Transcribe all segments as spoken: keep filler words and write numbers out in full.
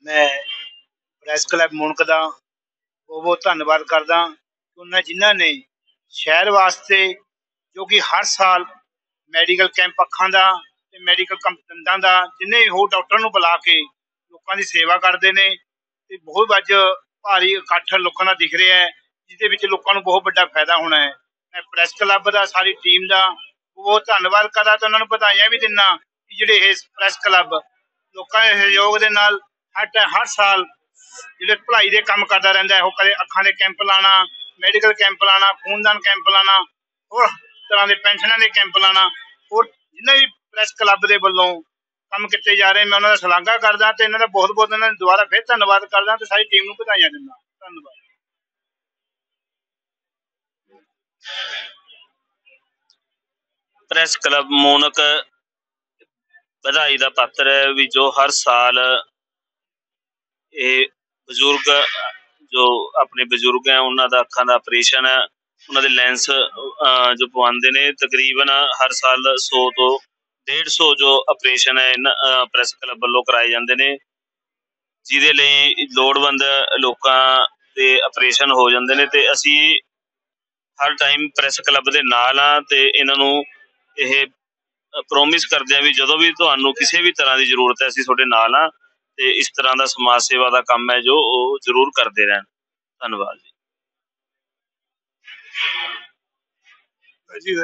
मैं press club Moonak ਦਾ ਬਹੁਤ ਬਹੁਤ ਧੰਨਵਾਦ ਕਰਦਾ। ਉਹਨਾਂ ਜਿਨ੍ਹਾਂ ਨੇ ਸ਼ਹਿਰ ਵਾਸਤੇ ਜੋ ਕਿ ਹਰ ਸਾਲ ਮੈਡੀਕਲ ਕੈਂਪ ਅੱਖਾਂ ਦਾ ਅਤੇ ਮੈਡੀਕਲ ਕੰਪ ਦੰਦਾਂ ਦਾ ਜਿੰਨੇ ਵੀ ਹੋਰ ਡਾਕਟਰਾਂ ਨੂੰ ਬੁਲਾ ਕੇ ਲੋਕਾਂ ਦੀ ਸੇਵਾ ਕਰਦੇ ਨੇ ਅਤੇ ਬਹੁਤ ਅੱਜ ਭਾਰੀ ਇਕੱਠ ਲੋਕਾਂ ਦਾ ਦਿਖ ਰਿਹਾ ਹੈ, ਜਿਹਦੇ ਵਿੱਚ ਲੋਕਾਂ ਨੂੰ ਬਹੁਤ ਵੱਡਾ ਫਾਇਦਾ ਹੋਣਾ ਹੈ। ਮੈਂ ਪ੍ਰੈਸ ਕਲੱਬ ਦਾ ਸਾਰੀ ਟੀਮ ਦਾ ਬਹੁਤ ਧੰਨਵਾਦ ਕਰਦਾ ਅਤੇ ਉਹਨਾਂ ਨੂੰ ਵਧਾਈਆਂ ਵੀ ਦਿੰਦਾ ਕਿ ਜਿਹੜੇ ਇਹ ਪ੍ਰੈਸ ਕਲੱਬ ਲੋਕਾਂ ਦੇ ਸਹਿਯੋਗ ਦੇ ਨਾਲ ਹਰ ਟ ਹਰ ਸਾਲ ਜਿਹੜੇ ਭਲਾਈ ਦੇ ਕੰਮ ਕਰਦਾ ਰਹਿੰਦਾ ਹੈ। ਉਹ ਕਦੇ ਅੱਖਾਂ ਦੇ ਕੈਂਪ ਲਾਉਣਾ, ਮੈਡੀਕਲ ਕੈਂਪ ਲਾਉਣਾ, ਖੂਨਦਾਨ ਕੈਂਪ ਲਾਉਣਾ, ਹੋਰ ਤਰ੍ਹਾਂ ਦੇ ਪੈਨਸ਼ਨਾਂ ਦੇ ਕੈਂਪ ਲਾਉਣਾ, ਹੋਰ ਜਿੰਨੇ ਵੀ ਪ੍ਰੈਸ ਕਲੱਬ ਦੇ ਵੱਲੋਂ ਕੰਮ ਕੀਤੇ ਜਾ ਰਹੇ ਮੈਂ ਉਹਨਾਂ ਦਾ ਸ਼ਲਾਘਾ ਕਰਦਾ ਅਤੇ ਇਹਨਾਂ ਦਾ ਬਹੁਤ ਬਹੁਤ ਇਹਨਾਂ ਦਾ ਦੁਬਾਰਾ ਫਿਰ ਧੰਨਵਾਦ ਕਰਦਾ ਅਤੇ ਸਾਰੀ ਟੀਮ ਨੂੰ ਵਧਾਈਆਂ ਦਿੰਦਾ। ਧੰਨਵਾਦ। ਪ੍ਰੈਸ ਕਲੱਬ ਮੂਣਕ ਵਧਾਈ ਦਾ ਪਾਤਰ ਹੈ ਵੀ ਜੋ ਹਰ ਸਾਲ ਇਹ ਬਜ਼ੁਰਗ ਜੋ ਆਪਣੇ ਬਜ਼ੁਰਗ ਹੈ ਉਹਨਾਂ ਦਾ ਅੱਖਾਂ ਦਾ ਆਪਰੇਸ਼ਨ ਹੈ, ਉਹਨਾਂ ਦੇ ਲੈਂਸ ਜੋ ਪਵਾਉਂਦੇ ਨੇ ਤਕਰੀਬਨ ਹਰ ਸਾਲ ਸੌ ਤੋਂ ਡੇਢ ਸੌ ਜੋ ਆਪਰੇਸ਼ਨ ਹੈ ਇਹਨਾਂ ਪ੍ਰੈਸ ਕਲੱਬ ਵੱਲੋਂ ਕਰਾਏ ਜਾਂਦੇ ਨੇ, ਜਿਹਦੇ ਲਈ ਲੋੜਵੰਦ ਲੋਕਾਂ ਦੇ ਆਪਰੇਸ਼ਨ ਹੋ ਜਾਂਦੇ ਨੇ। ਅਤੇ ਅਸੀਂ ਹਰ ਟਾਈਮ ਪ੍ਰੈਸ ਕਲੱਬ ਦੇ ਨਾਲ ਹਾਂ ਅਤੇ ਇਹਨਾਂ ਨੂੰ ਇਹ ਪ੍ਰੋਮਿਸ ਕਰਦੇ ਹਾਂ ਵੀ ਜਦੋਂ ਵੀ ਤੁਹਾਨੂੰ ਕਿਸੇ ਵੀ ਤਰ੍ਹਾਂ ਦੀ ਜ਼ਰੂਰਤ ਹੈ ਅਸੀਂ ਤੁਹਾਡੇ ਨਾਲ ਹਾਂ ਅਤੇ ਇਸ ਤਰ੍ਹਾਂ ਦਾ ਸਮਾਜ ਸੇਵਾ ਦਾ ਕੰਮ ਹੈ ਜੋ ਉਹ ਜ਼ਰੂਰ ਕਰਦੇ ਰਹਿਣ। ਧੰਨਵਾਦ ਜੀ।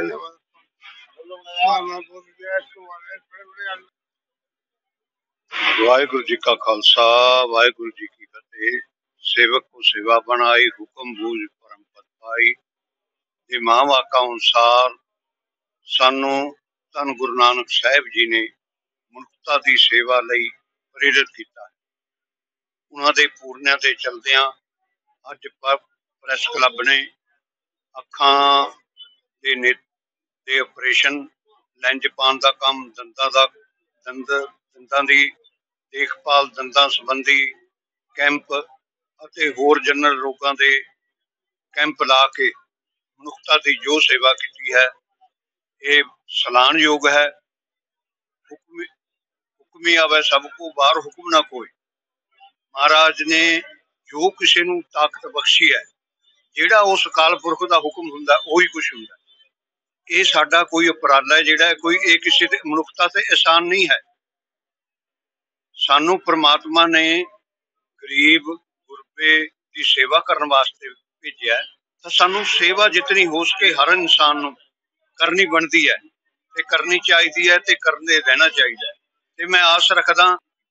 वाहिगुरु जी का खालसा वाहिगुरु जी की फतेह। सेवक को सेवा बनाई हुक्म बूझ परम पद पाई। ये मां वाका अनुसार सानू धन गुरु नानक साहिब जी ने मनुखता की सेवा लई प्रेरित किया। उन्हां दे पूरनिया ते चलदियां अज प्रैस क्लब ने अखां दे नेत दे ऑपरेशन, लैंज पाउण दा काम, दंदां दा दंद दंदां दी देखभाल, दंदां संबंधी कैंप ਅਤੇ ਹੋਰ ਜਨਰਲ ਰੋਗਾਂ ਦੇ ਕੈਂਪ ਲਾ ਕੇ ਮਨੁੱਖਤਾ ਦੀ ਜੋ ਸੇਵਾ ਕੀਤੀ ਹੈ ਇਹ ਸਲਾਹਣਯੋਗ ਹੈ। ਹੁਕਮੀ ਹੁਕਮੀ ਆਵੇ ਸਭ ਕੋ ਬਾਹਰ ਹੁਕਮ ਨਾ ਕੋਈ। ਮਹਾਰਾਜ ਨੇ ਜੋ ਕਿਸੇ ਨੂੰ ਤਾਕਤ ਬਖਸ਼ੀ ਹੈ, ਜਿਹੜਾ ਉਸ ਅਕਾਲ ਪੁਰਖ ਦਾ ਹੁਕਮ ਹੁੰਦਾ ਉਹੀ ਕੁਛ ਹੁੰਦਾ। ਇਹ ਸਾਡਾ ਕੋਈ ਉਪਰਾਲਾ ਹੈ ਜਿਹੜਾ ਕੋਈ ਇਹ ਕਿਸੇ ਦੇ ਮਨੁੱਖਤਾ ਤੇ ਅਹਿਸਾਨ ਨਹੀਂ ਹੈ। ਸਾਨੂੰ ਪ੍ਰਮਾਤਮਾ ਨੇ ਗਰੀਬ ਗੁਰਬੇ ਦੀ ਸੇਵਾ ਕਰਨ ਵਾਸਤੇ ਭੇਜਿਆ, ਤਾਂ ਸਾਨੂੰ ਸੇਵਾ ਜਿਤਨੀ ਹੋ ਸਕੇ ਹਰ ਇਨਸਾਨ ਨੂੰ ਕਰਨੀ ਬਣਦੀ ਹੈ ਤੇ ਕਰਨੀ ਚਾਹੀਦੀ ਹੈ ਤੇ ਕਰਦੇ ਰਹਿਣਾ ਚਾਹੀਦਾ ਹੈ। ਤੇ ਮੈਂ ਆਸ ਰੱਖਦਾ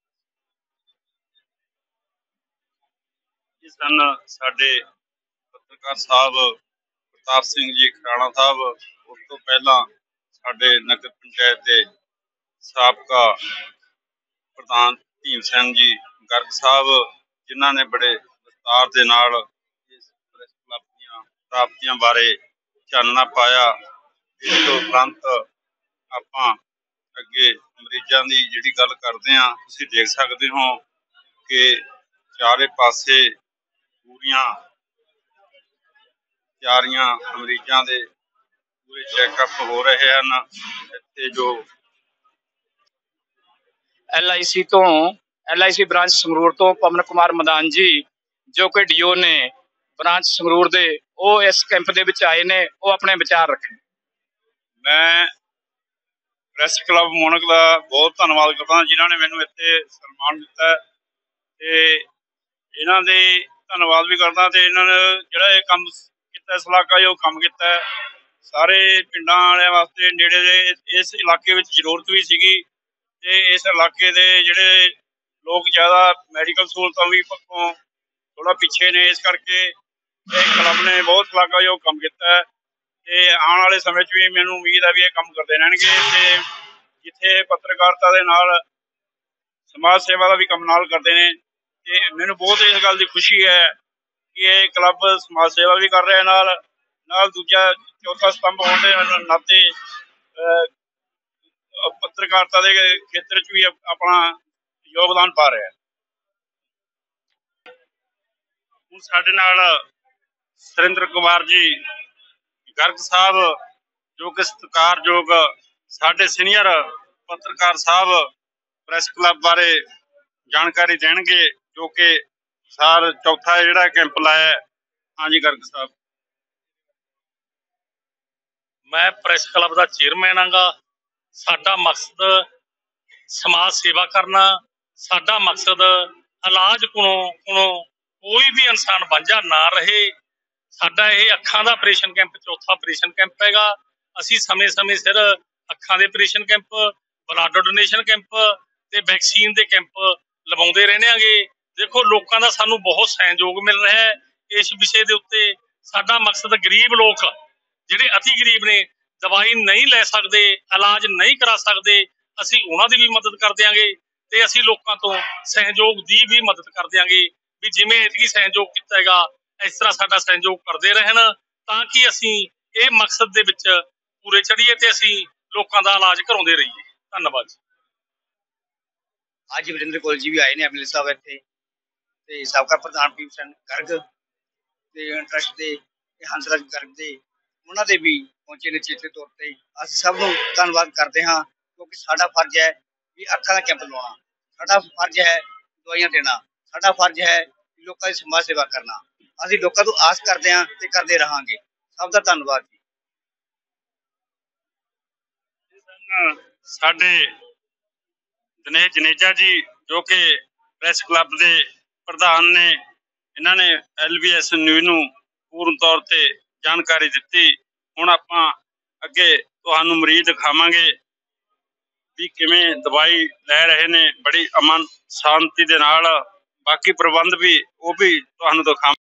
ਜਿਸ ਸਨ ਸਾਡੇ ਪੱਤਰਕਾਰ ਸਾਹਿਬ ਪ੍ਰਤਾਪ ਸਿੰਘ ਜੀ ਖਰਾਣਾ ਸਾਹਿਬ, ਉਸ ਤੋਂ ਪਹਿਲਾਂ ਸਾਡੇ ਨਗਰ ਪੰਚਾਇਤ ਦੇ ਸਾਬਕਾ ਪ੍ਰਧਾਨ ਭੀਮ ਸਿੰਘ ਜੀ ਗਰਗ ਸਾਹਿਬ, ਜਿਨ੍ਹਾਂ ਨੇ ਬੜੇ ਵਿਸਤਾਰ ਦੇ ਨਾਲ ਇਸ ਪ੍ਰੈਸ ਕਲੱਬ ਦੀਆਂ ਪ੍ਰਾਪਤੀਆਂ ਬਾਰੇ ਚਾਨਣਾ ਪਾਇਆ। ਇਸ ਤੋਂ ਉਪਰੰਤ ਆਪਾਂ ਅੱਗੇ ਮਰੀਜ਼ਾਂ ਦੀ ਜਿਹੜੀ ਗੱਲ ਕਰਦੇ ਹਾਂ, ਤੁਸੀਂ ਦੇਖ ਸਕਦੇ ਹੋ ਕਿ ਚਾਰੇ ਪਾਸੇ ਪੂਰੀਆਂ ਤਿਆਰੀਆਂ ਮਰੀਜ਼ਾਂ ਦੇ ਪੂਰੇ ਚੈੱਕਅਪ ਹੋ ਰਹੇ ਹਨ। ਇੱਥੇ ਜੋ एल आई सी तो L I C branch Sangrur तो पवन कुमार मदान जी जो कि डी ओ ने ब्रांच संगरूर दे वो इस कैंप दे विच आए ने, वो अपने विचार रखें। मैं प्रैस क्लब मुणक का बहुत धन्यवाद करता जिन्होंने मैनू इत्थे सन्मान दिता ते इन्हां दे धन्यवाद भी करदा ते इन्होंने जिहड़ा ये काम कीता इस इलाका जो काम कीता सारे पिंडां वाले वास्ते नेड़े दे इस इलाके विच जरूरत भी सीगी ते इस इलाके दे जिहड़े लोग ज़्यादा मैडिकल सहूलतां भी पक्षों थोड़ा पिछे ने, इस करके क्लब ने बहुत इलाका जो काम किया ते आने वाले समय भी मैनूं उम्मीद है भी ये काम करते रहणगे ते जिथे पत्रकारिता दे नाल समाज सेवा का भी काम नाल करते हैं ते मैनूं बहुत इस गल की खुशी है कि ये क्लब समाज सेवा भी कर रहा है, नाल नाल दूजा चौथा स्तंभ होने के नाते पत्रकारिता के खेत्र च भी अपना योगदान पा रहा है। हुण साडे नाल सुरेंद्र कुमार जी गर्ग साहब जो कि सत्कारयोग साडे सीनियर पत्रकार साहब प्रैस क्लब बारे ਜਾਣਕਾਰੀ ਦੇਣਗੇ, ਜੋ ਕਿ ਸਾਰ ਚੌਥਾ ਜਿਹੜਾ ਕੈਂਪ ਲਾਇਆ। ਹਾਂਜੀ ਗਰਗ ਸਾਹਿਬ। ਮੈਂ ਪ੍ਰੈਸ ਕਲੱਬ ਦਾ ਚੇਅਰਮੈਨ ਆਂਗਾ। ਸਾਡਾ ਮਕਸਦ ਸਮਾਜ ਸੇਵਾ ਕਰਨਾ। ਸਾਡਾ ਮਕਸਦ ਇਲਾਜ ਕੋਲੋਂ ਕੋਲੋਂ ਕੋਈ ਵੀ ਇਨਸਾਨ ਵਾਂਝਾ ਨਾ ਰਹੇ। ਸਾਡਾ ਇਹ ਅੱਖਾਂ ਦਾ ਆਪਰੇਸ਼ਨ ਕੈਂਪ ਚੌਥਾ ਆਪਰੇਸ਼ਨ ਕੈਂਪ ਹੈਗਾ। ਅਸੀਂ ਸਮੇਂ ਸਮੇਂ ਸਿਰ ਅੱਖਾਂ ਦੇ operation camp, blood donation camp ਤੇ ਵੈਕਸੀਨ ਦੇ ਕੈਂਪ ਲਵਾਉਂਦੇ ਰਹਿੰਦੇ ਆਂਗੇ। ਦੇਖੋ, ਲੋਕਾਂ ਦਾ ਸਾਨੂੰ ਬਹੁਤ ਸਹਿਯੋਗ ਮਿਲ ਰਿਹਾ ਹੈ ਇਸ ਵਿਸ਼ੇ ਦੇ ਉੱਤੇ। ਸਾਡਾ ਮਕਸਦ ਗਰੀਬ ਲੋਕ ਜਿਹੜੇ ਅਤੀ ਗਰੀਬ ਨੇ, ਦਵਾਈ ਨਹੀਂ ਲੈ ਸਕਦੇ, ਇਲਾਜ ਨਹੀਂ ਕਰਾ ਸਕਦੇ, ਅਸੀਂ ਉਹਨਾਂ ਦੀ ਵੀ ਮਦਦ ਕਰ ਦਿਆਂਗੇ ਤੇ ਅਸੀਂ ਲੋਕਾਂ ਤੋਂ ਸਹਿਯੋਗ ਦੀ ਵੀ ਮਦਦ ਕਰ ਦਿਆਂਗੇ। ਵੀ ਜਿਵੇਂ ਇਤਕੀ ਸਹਿਯੋਗ ਕੀਤਾ ਹੈਗਾ, ਇਸ ਤਰ੍ਹਾਂ ਸਾਡਾ ਸਹਿਯੋਗ ਕਰਦੇ ਰਹਿਣ, ਤਾਂ ਕਿ ਅਸੀਂ ਇਹ ਮਕਸਦ ਦੇ ਵਿੱਚ ਪੂਰੇ ਚੜੀਏ ਤੇ ਅਸੀਂ ਲੋਕਾਂ ਦਾ ਇਲਾਜ ਕਰਾਉਂਦੇ ਰਹੀਏ। ਧੰਨਵਾਦ ਜੀ। ਅੱਜ ਵਰਿੰਦਰ ਕੋਲ ਜੀ ਵੀ ਆਏ ਨੇ ਐਮ ਐਲ ਏ ਸਾਹਿਬ ਇੱਥੇ, ਤੇ ਸਾਬਕਾ ਪ੍ਰਧਾਨ ਭੀਮ ਸਿੰਘ ਗਰਗ ਤੇ ਟਰੱਸਟ ਦੇ ਹੰਸਰਾਜ ਗਰਗ ਦੇ, ਉਹਨਾਂ ਦੇ ਵੀ ਪਹੁੰਚੇ ਨੇ ਚੇਤੇ ਤੌਰ ਤੇ। ਅਸੀਂ ਸਭ ਨੂੰ ਧੰਨਵਾਦ ਕਰਦੇ ਹਾਂ, ਕਿਉਂਕਿ ਸਾਡਾ ਫਰਜ਼ ਹੈ ਵੀ ਅੱਖਾਂ ਦਾ ਕੈਂਪ ਲਵਾਉਣਾ, ਸਾਡਾ ਫਰਜ਼ ਹੈ ਦਵਾਈਆਂ ਦੇਣਾ, ਸਾਡਾ ਫਰਜ਼ ਹੈ ਲੋਕਾਂ ਦੀ ਸਮਾਜ ਸੇਵਾ ਕਰਨਾ। ਅਸੀਂ ਲੋਕਾਂ ਤੋਂ ਆਸ ਕਰਦੇ ਹਾਂ ਤੇ ਕਰਦੇ ਰਹਾਂਗੇ। ਸਭ ਦਾ ਧੰਨਵਾਦ ਜੀ। ਸਾਡੇ ਦਿਨੇਸ਼ ਜਨੇਜਾ ਜੀ, ਜੋ ਕਿ ਪ੍ਰੈਸ ਕਲੱਬ ਦੇ ਪ੍ਰਧਾਨ ਨੇ, ਇਹਨਾਂ ਨੇ ਐਲ ਬੀ ਐਸ ਨਿਊਜ਼ ਨੂੰ ਪੂਰਨ ਤੌਰ ਤੇ ਜਾਣਕਾਰੀ ਦਿੱਤੀ। ਹੁਣ ਆਪਾਂ ਅੱਗੇ ਤੁਹਾਨੂੰ ਮਰੀਜ਼ ਦਿਖਾਵਾਂਗੇ ਵੀ ਕਿਵੇਂ ਦਵਾਈ ਲੈ ਰਹੇ ਨੇ, ਬੜੀ ਅਮਨ ਸ਼ਾਂਤੀ ਦੇ ਨਾਲ। ਬਾਕੀ ਪ੍ਰਬੰਧ ਵੀ ਉਹ ਵੀ ਤੁਹਾਨੂੰ ਦਿਖਾਵਾਂਗੇ।